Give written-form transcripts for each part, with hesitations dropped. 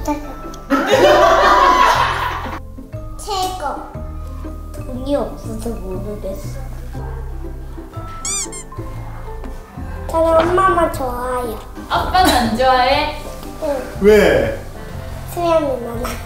최고. 돈이 없어서 모르겠어. 저는 엄마만 좋아해요. 아빠는 안 좋아해? 응. 왜? 수염이 많아서.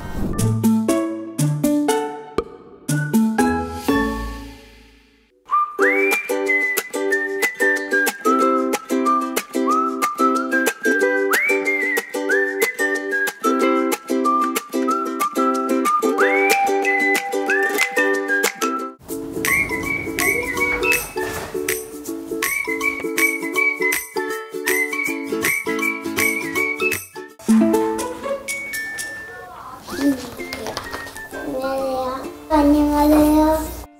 안녕하세요.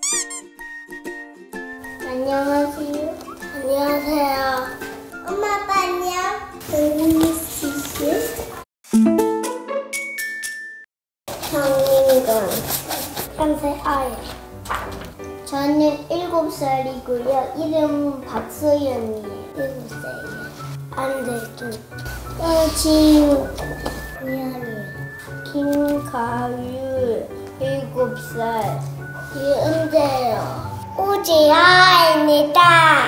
안녕하세요. 안녕하세요. 엄마 아빠 안녕. 정인건 3살 아이. 저는 7살이고요. 이름은 박소연이에요. 7살이에요. 안대준. 지우. 미안해. 김가율 7살. 이은재요. 우지아입니다.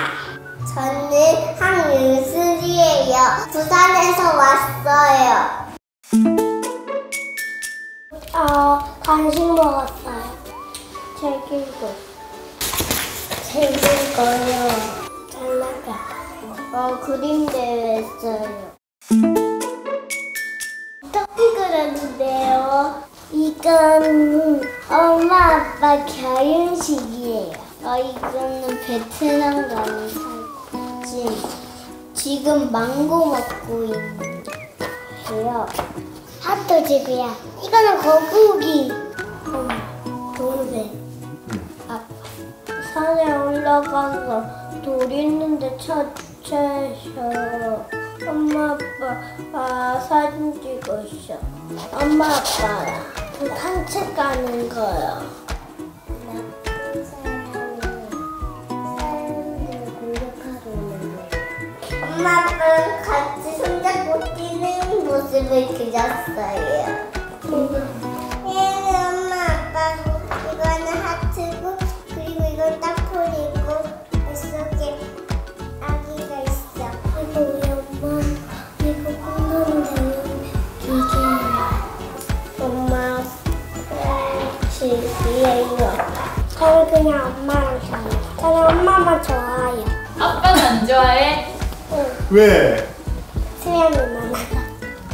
저는 황윤슬이에요. 부산에서 왔어요. 간식 먹었어요. 책읽 거요. 장난감. 그림 대회 했어요. 떡볶이 그렸는데요. 이건 엄마 아빠 결혼식이에요. 이거는 베트남 가는 사진. 지금 망고 먹고 있는 거예요. 핫도그야. 이거는 거북이. 동생. 아빠. 산에 올라가서 돌 있는데 찾으셔. 엄마 아빠 사진 찍었어. 엄마 아빠랑 산책 가는 거요. 나쁜 사람이 공격하러 오는 거예요. 엄마 아빠랑 같이 손잡고 뛰는 모습을 그렸어요. 엄마 아빠 이거는 하트고 그리고 이건 따풀이고 뱃속에 아기가 있어. 이거 우리 엄마 이거 콩나물 되는 기계예요. 엄마 프렌치예요. 저는 그냥 엄마랑 좋아해요. 저는 엄마만 좋아해요. 아빠는 안 좋아해? 응. 왜? 수염이 많아서.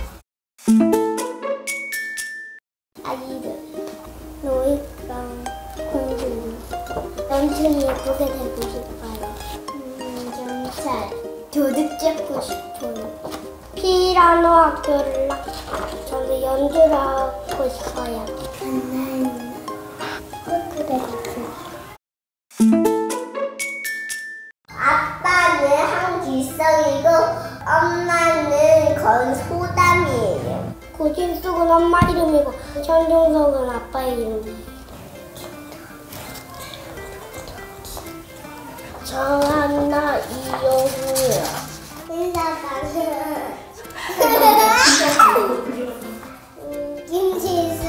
아이들 로이랑 공주 엄청 예쁘게 되고 싶어요. 경찰 도둑 잡고 싶어요. 피아노 학교를 저는 연주를 하고 싶어요. 간나이나 포트레이크. 아빠는 한길성이고 엄마는 건소담이에요. 고진숙은 엄마 이름이고 전종석은 아빠 이름이에요. 정한나 이영우야. 인사가는 김지수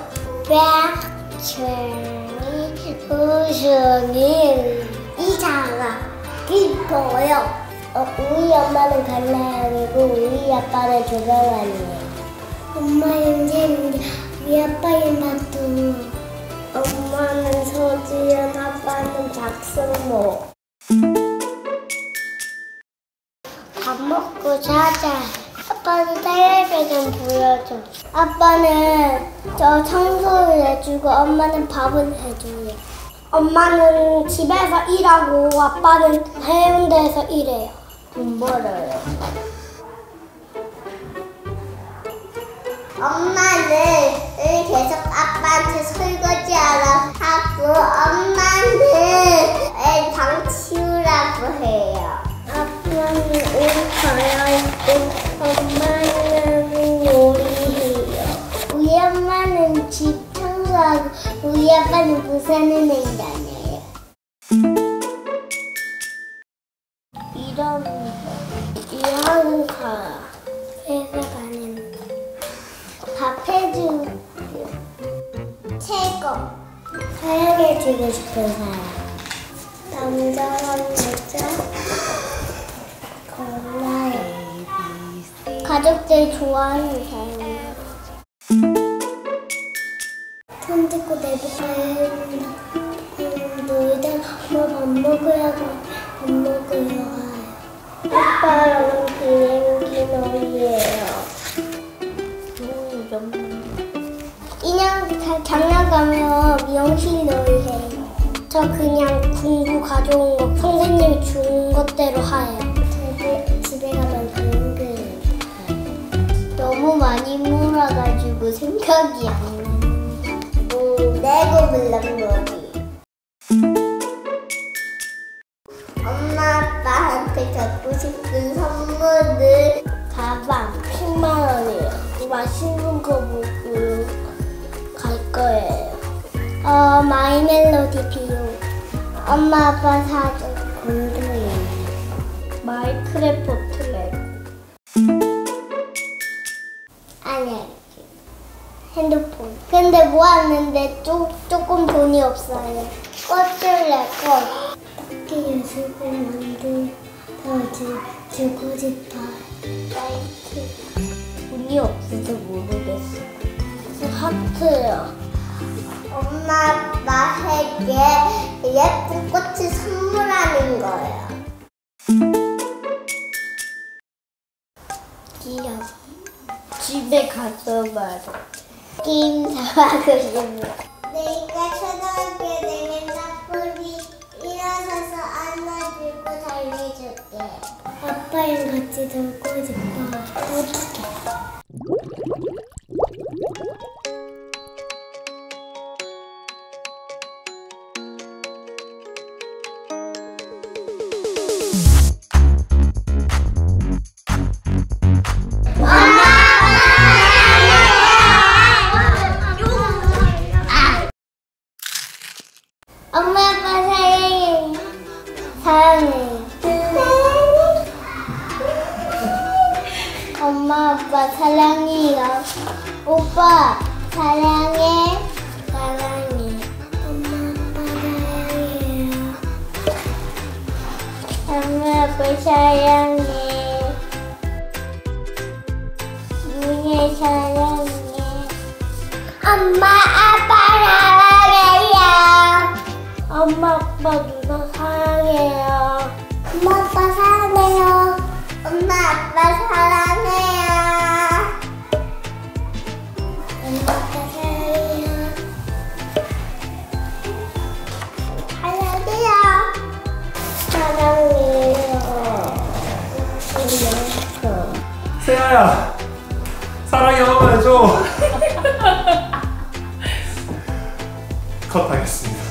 백철이 우승이 이장아 기뻐요. 우리 엄마는 간나영이고 우리 아빠는 조경환이에요. 엄마 윤재인데 우리 아빠 윤학도. 엄마는 서지연, 아빠는 박승모. 밥 먹고 자자. 아빠는 텔레비전 보여줘. 아빠는 저 청소를 해주고 엄마는 밥은 해줘요. 엄마는 집에서 일하고 아빠는 해운대에서 일해요. 돈 벌어요. 엄마는 계속 아빠한테 설거지하라 하고 엄마는 방 치우라고 해요. 아빠는 옷 갈아입고 엄마는 요리해요. 우리 엄마는 집 청소하고 우리 아빠는 부산은행 다녀요. 이름은 이한가. 회사 다니는 사랑해주고 싶은 사람. 남자랑 여자. 골라요. 가족들이 좋아하는 사람. 손 짚고 내볼까요? 놀다 밥 먹으러 밥 먹으러 가요. 아빠랑 비행기 놀이에요. 인형 장난가면 미용실 놀이해요. 저 그냥 공부 가져온 거 선생님이 준 것대로 해요. 집에 가면 당근. 너무 많이 몰아가지고 생각이 안 나. 레고 블록놀이. 엄마 아빠한테 갖고 싶은 선물은 가방 10만 원이에요. 맛있는 거 먹고 갈 거예요. 마이 멜로디 비용. 엄마 아빠 사준 곤돌이. 마이크래프트 레고. 아니. 핸드폰. 근데 모았는데 조금 돈이 없어요. 꽃줄 내고 토끼 연습을 주고 싶어요. 사이트. 돈이 없어서 모르겠어. 하트요. 엄마 아빠에게 예쁜 꽃을 선물하는 거예요. 귀여워. 집에 가서 말해. 게임 사하고 싶어. 내가 초등학교 되면 나폴리 일어서서 안아주고 달래줄게. 아빠랑 같이 놀고 싶어. 어떡해. 엄마 아빠 사랑해요. 사랑해요. 엄마 아빠 사랑해요. 오빠 사랑해. 사랑해. 엄마 아빠 사랑해요. 엄마 아빠 사랑해. 눈에 사랑해. 엄마 아빠 사랑해요. 엄마 아빠 누나 사랑해요. 엄마 아빠 사랑해요. 엄마 아빠 사랑해요. 엄마 아빠 사랑해요. 사랑해요. 사랑해요. 세아야, 사랑해 한번 해줘. 컷하겠습니다.